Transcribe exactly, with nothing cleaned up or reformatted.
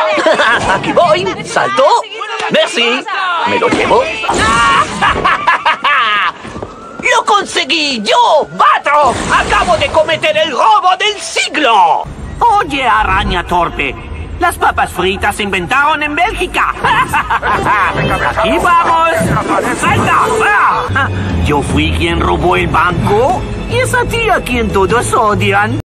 Aquí voy. Salto. Merci. Me lo llevo. ¡Lo conseguí! ¡Yo, Batro! ¡Acabo de cometer el robo del siglo! Oye, araña torpe. Las papas fritas se inventaron en Bélgica. ¡Aquí vamos! ¡Salta! Yo fui quien robó el banco y es a ti a quien todos odian.